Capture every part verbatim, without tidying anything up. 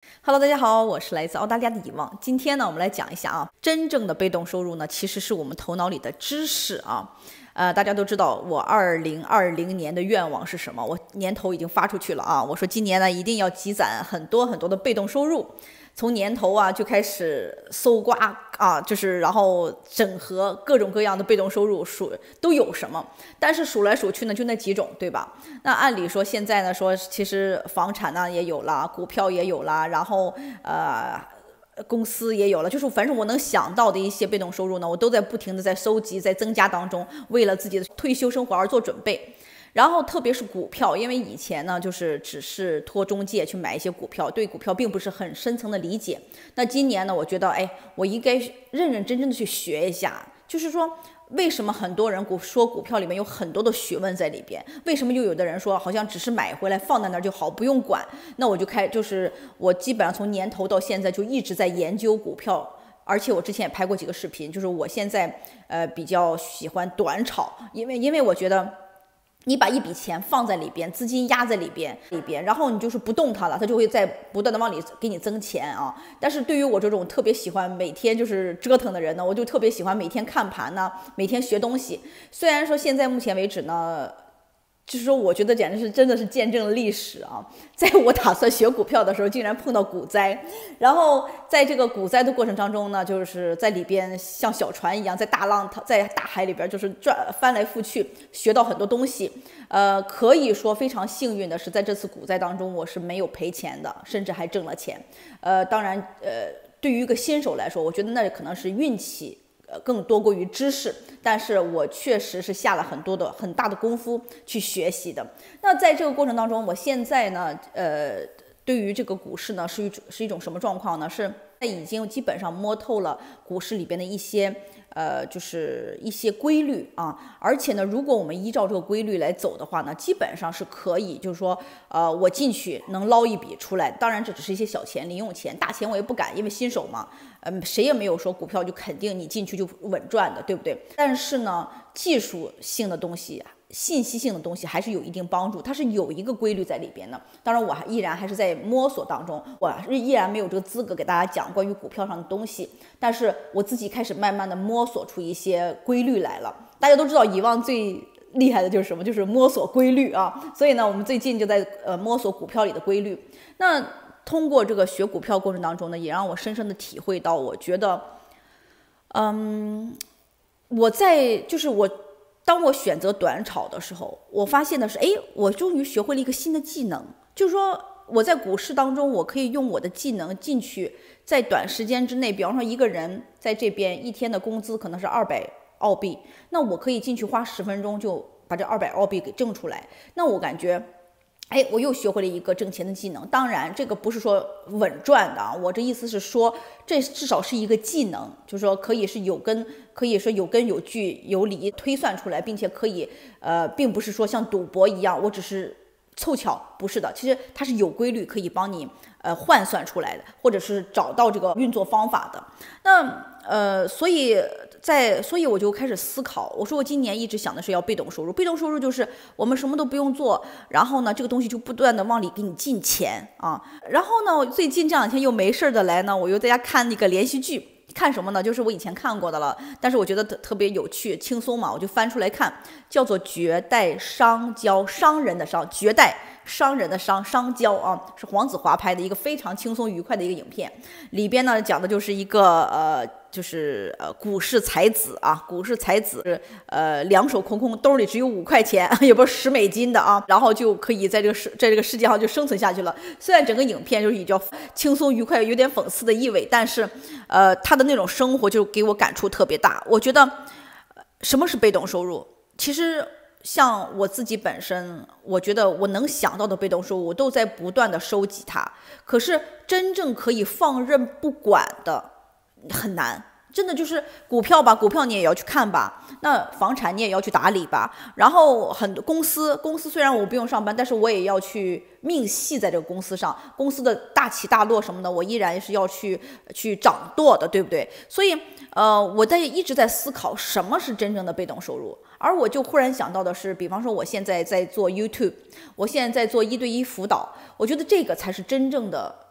Hello， 大家好，我是来自澳大利亚的遗忘。今天呢，我们来讲一下啊，真正的被动收入呢，其实是我们头脑里的知识啊。呃，大家都知道我二零二零年的愿望是什么？我年头已经发出去了啊，我说今年呢一定要积攒很多很多的被动收入。从年头啊就开始搜刮啊，就是然后整合各种各样的被动收入，数都有什么？但是数来数去呢，就那几种，对吧？那按理说现在呢，说其实房产呢也有了，股票也有了，然后呃。公司也有了，就是反正我能想到的一些被动收入呢，我都在不停的在收集，在增加当中，为了自己的退休生活而做准备。然后特别是股票，因为以前呢就是只是托中介去买一些股票，对股票并不是很深层的理解。那今年呢，我觉得哎，我应该认认真真的去学一下，就是说为什么很多人股说股票里面有很多的学问在里边？为什么又有的人说好像只是买回来放在那儿就好，不用管？那我就开，就是我基本上从年头到现在就一直在研究股票，而且我之前也拍过几个视频，就是我现在呃比较喜欢短炒，因为因为我觉得。你把一笔钱放在里边，资金压在里边里边，然后你就是不动它了，它就会在不断的往里给你增钱啊。但是对于我这种特别喜欢每天就是折腾的人呢，我就特别喜欢每天看盘呢，每天学东西。虽然说现在目前为止呢。就是说，我觉得简直是真的是见证了历史啊！在我打算学股票的时候，竟然碰到股灾，然后在这个股灾的过程当中呢，就是在里边像小船一样，在大浪在大海里边就是转翻来覆去，学到很多东西。呃，可以说非常幸运的是，在这次股灾当中，我是没有赔钱的，甚至还挣了钱。呃，当然，呃，对于一个新手来说，我觉得那可能是运气。呃，更多过于知识，但是我确实是下了很多的很大的功夫去学习的。那在这个过程当中，我现在呢，呃，对于这个股市呢，是一是一种什么状况呢？是已经基本上摸透了股市里边的一些。呃，就是一些规律啊，而且呢，如果我们依照这个规律来走的话呢，基本上是可以，就是说，呃，我进去能捞一笔出来。当然，这只是一些小钱、零用钱，大钱我也不敢，因为新手嘛，嗯、呃，谁也没有说股票就肯定你进去就稳赚的，对不对？但是呢，技术性的东西。信息性的东西还是有一定帮助，它是有一个规律在里边的。当然，我还依然还是在摸索当中，我依然没有这个资格给大家讲关于股票上的东西。但是我自己开始慢慢的摸索出一些规律来了。大家都知道，遗忘最厉害的就是什么？就是摸索规律啊。所以呢，我们最近就在呃摸索股票里的规律。那通过这个学股票过程当中呢，也让我深深的体会到，我觉得，嗯，我在就是我。当我选择短炒的时候，我发现的是，哎，我终于学会了一个新的技能，就是说我在股市当中，我可以用我的技能进去，在短时间之内，比方说一个人在这边一天的工资可能是二百澳币，那我可以进去花十分钟就把这二百澳币给挣出来，那我感觉。哎，我又学会了一个挣钱的技能。当然，这个不是说稳赚的啊，我这意思是说，这至少是一个技能，就是说可以是有根，可以说有根有据、有理推算出来，并且可以，呃，并不是说像赌博一样，我只是凑巧，不是的，其实它是有规律，可以帮你呃换算出来的，或者是找到这个运作方法的。那呃，所以。在，所以我就开始思考，我说我今年一直想的是要被动收入，被动收入就是我们什么都不用做，然后呢，这个东西就不断的往里给你进钱啊。然后呢，最近这两天又没事的来呢，我又在家看那个连续剧，看什么呢？就是我以前看过的了，但是我觉得特特别有趣、轻松嘛，我就翻出来看，叫做《绝代商交》，商人的商，绝代。商人的商商交啊，是黄子华拍的一个非常轻松愉快的一个影片，里边呢讲的就是一个呃，就是呃股市才子啊，股市才子呃两手空空，兜里只有五块钱，也不是十美金的啊，然后就可以在这个世在这个世界上就生存下去了。虽然整个影片就是比较轻松愉快，有点讽刺的意味，但是呃他的那种生活就给我感触特别大。我觉得什么是被动收入？其实。像我自己本身，我觉得我能想到的被动收入，我都在不断的收集它。可是真正可以放任不管的很难，真的就是股票吧，股票你也要去看吧，那房产你也要去打理吧。然后很多公司，公司虽然我不用上班，但是我也要去命系在这个公司上，公司的大起大落什么的，我依然是要去去掌舵的，对不对？所以，呃，我在一直在思考什么是真正的被动收入。而我就忽然想到的是，比方说我现在在做 YouTube， 我现在在做一对一辅导，我觉得这个才是真正的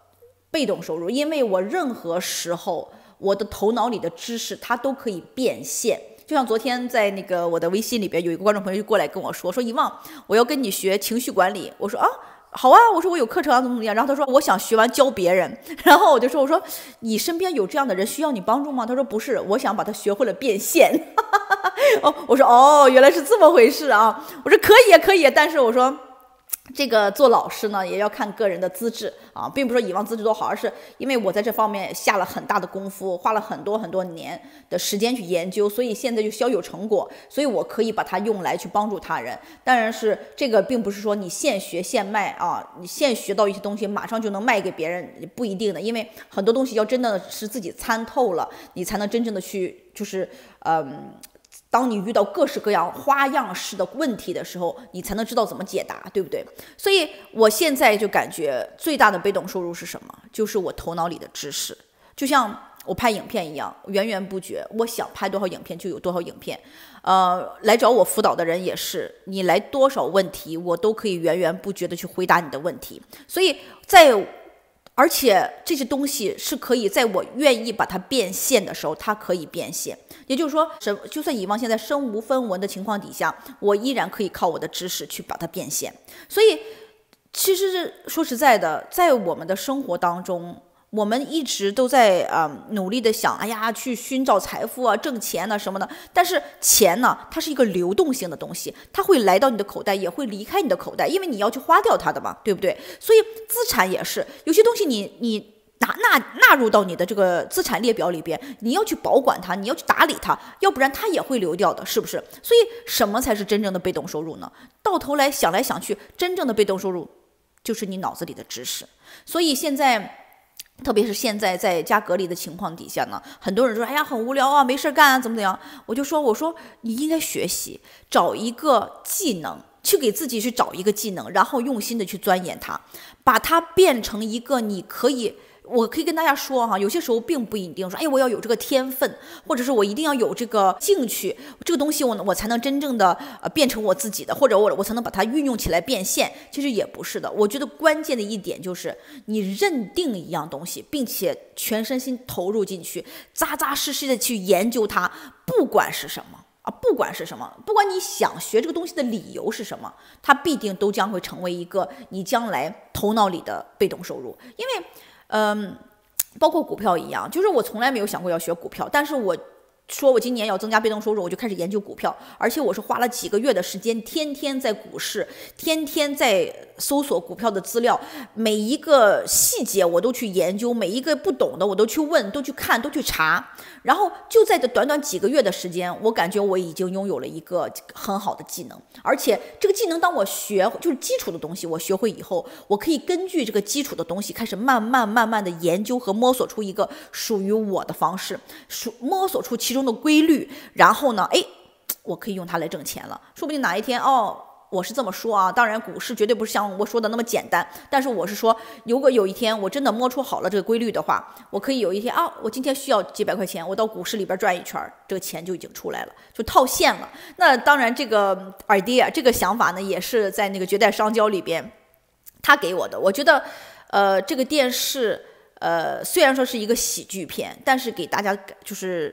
被动收入，因为我任何时候我的头脑里的知识它都可以变现。就像昨天在那个我的微信里边有一个观众朋友就过来跟我说说遗忘，我要跟你学情绪管理。我说啊好啊，我说我有课程啊怎么怎么样。然后他说我想学完教别人。然后我就说我说你身边有这样的人需要你帮助吗？他说不是，我想把他学会了变现。哦，我说哦原来是这么回事啊。我说可以可以，但是我说这个做老师呢，也要看个人的资质啊，并不是说以往资质多好，而是因为我在这方面下了很大的功夫，花了很多很多年的时间去研究，所以现在就小有成果，所以我可以把它用来去帮助他人。当然是这个并不是说你现学现卖啊，你现学到一些东西马上就能卖给别人，不一定的，因为很多东西要真的是自己参透了，你才能真正的去就是嗯。当你遇到各式各样花样式的问题的时候，你才能知道怎么解答，对不对？所以我现在就感觉最大的被动收入是什么？就是我头脑里的知识，就像我拍影片一样，源源不绝，我想拍多少影片就有多少影片。呃，来找我辅导的人也是，你来多少问题，我都可以源源不绝的去回答你的问题。所以在而且这些东西是可以在我愿意把它变现的时候，它可以变现。也就是说，就算以往现在身无分文的情况底下，我依然可以靠我的知识去把它变现。所以，其实说实在的，在我们的生活当中，我们一直都在呃努力的想，哎呀，去寻找财富啊，挣钱啊什么的。但是钱呢，它是一个流动性的东西，它会来到你的口袋，也会离开你的口袋，因为你要去花掉它的嘛，对不对？所以资产也是，有些东西你你纳纳纳入到你的这个资产列表里边，你要去保管它，你要去打理它，要不然它也会流掉的，是不是？所以什么才是真正的被动收入呢？到头来想来想去，真正的被动收入就是你脑子里的知识。所以现在。特别是现在在家隔离的情况底下呢，很多人说哎呀很无聊啊，没事干啊，怎么怎么样。我就说我说你应该学习，找一个技能，去给自己去找一个技能，然后用心的去钻研它，把它变成一个你可以我可以跟大家说哈，有些时候并不一定说，哎，我要有这个天分，或者是我一定要有这个兴趣，这个东西我我才能真正的呃变成我自己的，或者我我才能把它运用起来变现。其实也不是的，我觉得关键的一点就是你认定一样东西，并且全身心投入进去，扎扎实实的去研究它，不管是什么。啊，不管是什么，不管你想学这个东西的理由是什么，它必定都将会成为一个你将来头脑里的被动收入。因为嗯，包括股票一样，就是我从来没有想过要学股票，但是我说我今年要增加被动收入，我就开始研究股票，而且我是花了几个月的时间，天天在股市，天天在搜索股票的资料，每一个细节我都去研究，每一个不懂的我都去问，都去看，都去查。然后就在这短短几个月的时间，我感觉我已经拥有了一个很好的技能，而且这个技能当我学就是基础的东西我学会以后，我可以根据这个基础的东西开始慢慢慢慢的研究和摸索出一个属于我的方式，属摸索出其中的规律，然后呢，哎，我可以用它来挣钱了。说不定哪一天哦。我是这么说啊，当然股市绝对不是像我说的那么简单，但是我是说，如果有一天我真的摸出好了这个规律的话，我可以有一天啊，我今天需要几百块钱，我到股市里边转一圈，这个钱就已经出来了，就套现了。那当然，这个 idea 这个想法呢，也是在那个绝代商交里边他给我的。我觉得，呃，这个电视，呃，虽然说是一个喜剧片，但是给大家就是。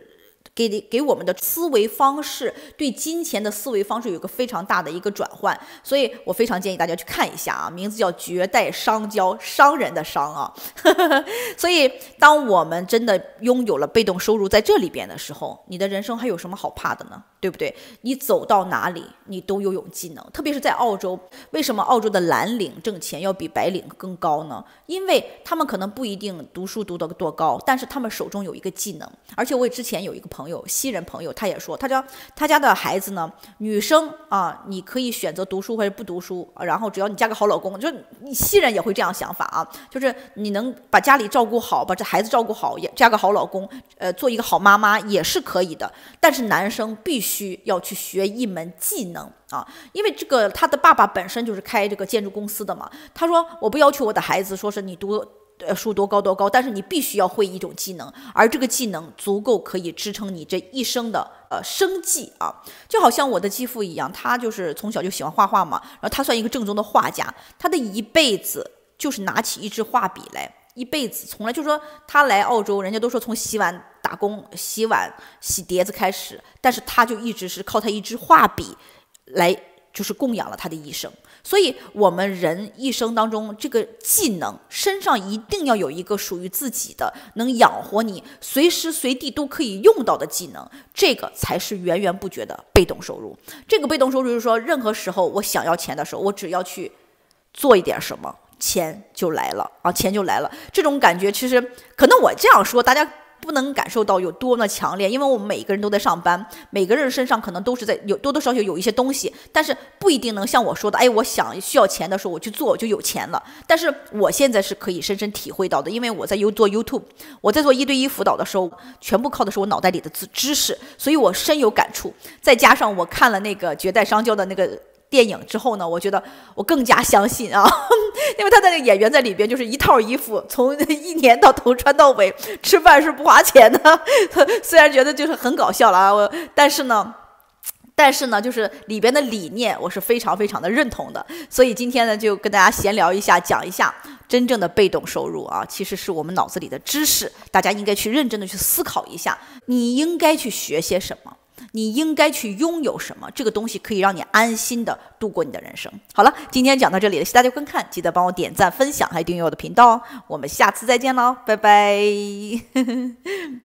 给给我们的思维方式，对金钱的思维方式有个非常大的一个转换，所以我非常建议大家去看一下啊，名字叫《绝代商交》，商人的商啊。所以，当我们真的拥有了被动收入在这里边的时候，你的人生还有什么好怕的呢？对不对？你走到哪里，你都拥有技能。特别是在澳洲，为什么澳洲的蓝领挣钱要比白领更高呢？因为他们可能不一定读书读得多高，但是他们手中有一个技能。而且我之前有一个朋友，西人朋友，他也说，他家他家的孩子呢，女生啊，你可以选择读书或者不读书，然后只要你嫁个好老公，就你西人也会这样想法啊，就是你能把家里照顾好，把这孩子照顾好，也嫁个好老公，呃，做一个好妈妈也是可以的。但是男生必须需要去学一门技能啊，因为这个他的爸爸本身就是开这个建筑公司的嘛。他说我不要求我的孩子说是你读呃书多高多高，但是你必须要会一种技能，而这个技能足够可以支撑你这一生的呃生计啊。就好像我的继父一样，他就是从小就喜欢画画嘛，然后他算一个正宗的画家，他的一辈子就是拿起一支画笔来一辈子从来就说他来澳洲，人家都说从洗碗打工、洗碗、洗碟子开始，但是他就一直是靠他一支画笔来就是供养了他的一生。所以我们人一生当中，这个技能身上一定要有一个属于自己的，能养活你随时随地都可以用到的技能，这个才是源源不绝的被动收入。这个被动收入就是说，任何时候我想要钱的时候，我只要去做一点什么，钱就来了啊，钱就来了。这种感觉其实可能我这样说，大家不能感受到有多么强烈，因为我们每个人都在上班，每个人身上可能都是在有多多少少有一些东西，但是不一定能像我说的，哎，我想需要钱的时候我去做，我就有钱了。但是我现在是可以深深体会到的，因为我在做 YouTube， 我在做一对一辅导的时候，全部靠的是我脑袋里的知识，所以我深有感触。再加上我看了那个绝代双骄的那个电影之后呢，我觉得我更加相信啊，因为他的那个演员在里边就是一套衣服，从一年到头穿到尾，吃饭是不花钱的。虽然觉得就是很搞笑了啊，我但是呢，但是呢，就是里边的理念我是非常非常的认同的。所以今天呢，就跟大家闲聊一下，讲一下真正的被动收入啊，其实是我们脑子里的知识，大家应该去认真的去思考一下，你应该去学些什么。你应该去拥有什么？这个东西可以让你安心的度过你的人生。好了，今天讲到这里了，谢谢大家观看，记得帮我点赞、分享，还有订阅我的频道哦。我们下次再见喽，拜拜。